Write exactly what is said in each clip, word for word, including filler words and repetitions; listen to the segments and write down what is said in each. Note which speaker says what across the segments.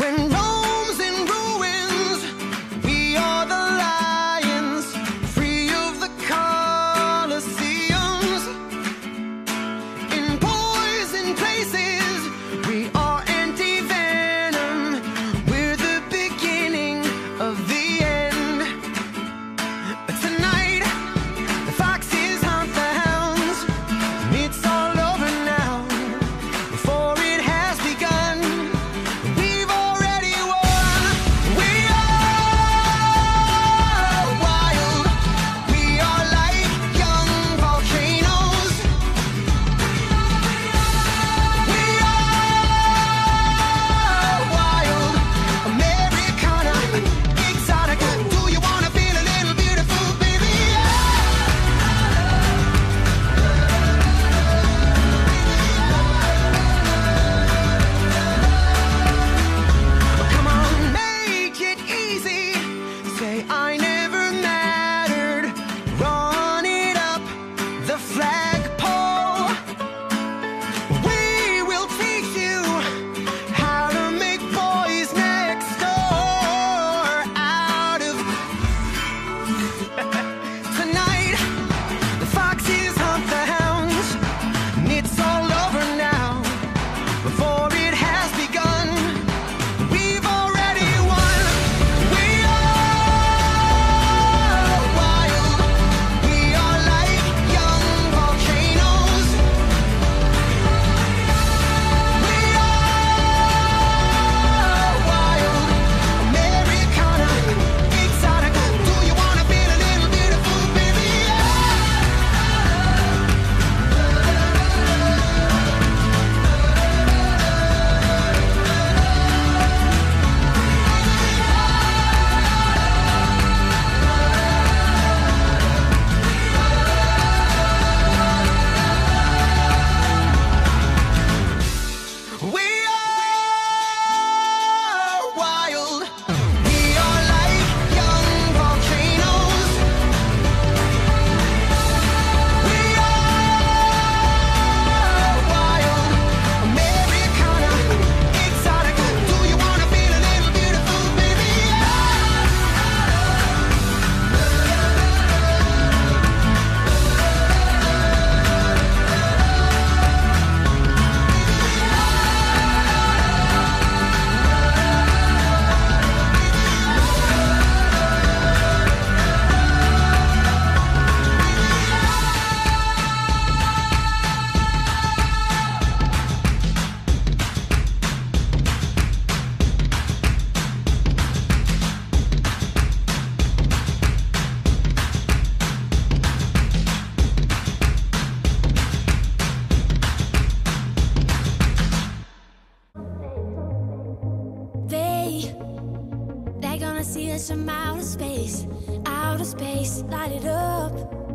Speaker 1: see us from outer space, outer space, light it up.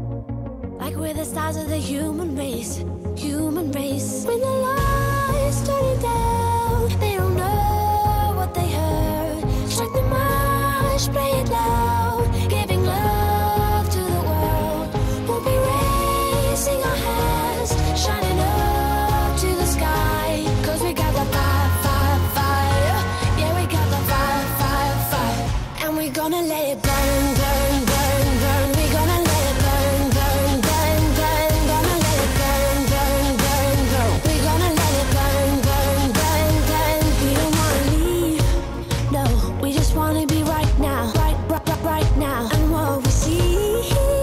Speaker 1: Like we're the stars of the human race, human race. When the lights turn it down, they don't know what they heard. Strike the march, play it loud, giving love to the world. We'll be raising our hands, shining up to the sky. Cause we got the fire, fire, fire. Yeah, we got the fire, fire, fire. And we're gonna let it burn, burn, burn, burn. We're gonna let it burn, burn, burn, burn. Gonna let it burn, burn, burn, burn. We're gonna let it burn, burn, burn, burn. We don't wanna leave, no. We just wanna be right now, right, right, right, right now. And what we see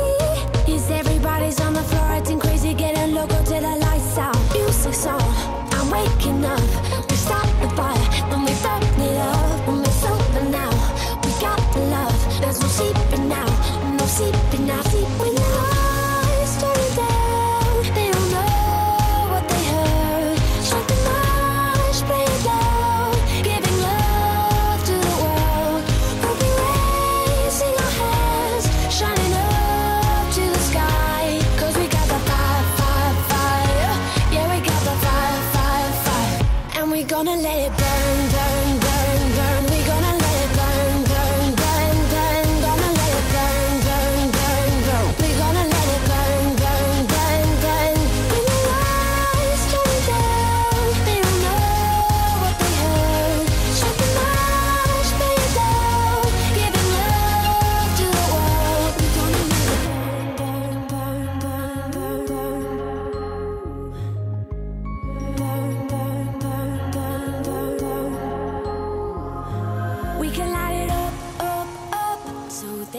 Speaker 1: is everybody's on the floor acting crazy, getting loco till the lights out. Music's on, I'm waking up. We start the fire, then we burn it up. When we're sober now, we got the love. There's no sleep.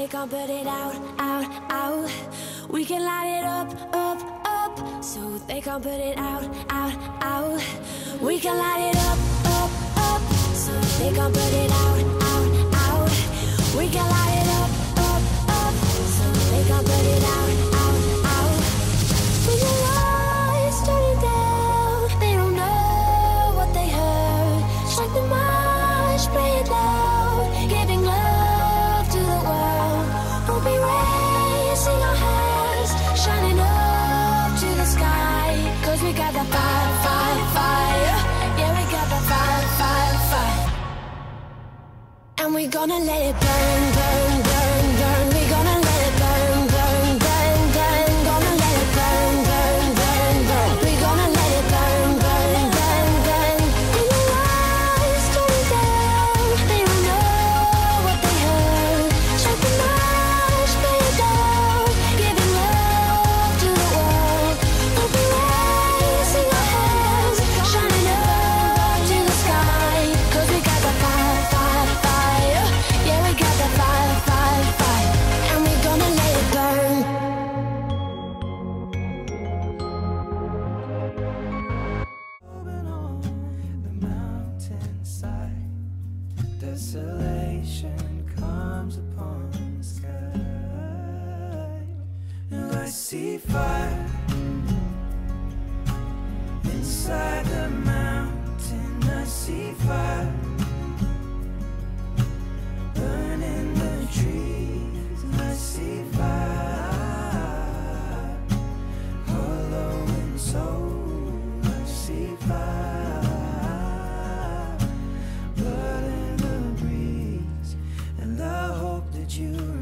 Speaker 1: they can't put it out, out, out. We can light it up, up, up, so they can't put it out, out, out. We can light it up, up, up, so they can't put it out, out, out. We can light it up, up, up, so they can't put it out, out, out. When the lights turning down, they don't know what they heard. Strike the march, play it loud, giving love to the world. We'll be raising our hands, shining up to the sky. Cause we got that fire, fire, fire. Yeah, we got that fire, fire, fire. And we're gonna let it burn, burn, burn, burn. We're gonna let it burn, burn, burn, burn. Gonna let it burn, burn, burn, burn. We're gonna let it burn, burn, burn, burn. When the lights turn down, they don't know what they heard. Strike the march, play it down, giving love to the world. We'll be raising our hands, shining up to the sky. Cause we got the fire, fire, fire. Yeah, we got the fire, fire, fire. And we're gonna let it burn.
Speaker 2: Moving on the mountainside, desolation comes upon the sky, and I see fire inside the mountain. I see fire burning the trees. I see fire hollow and soul. I see fire blood in the breeze, and I hope that you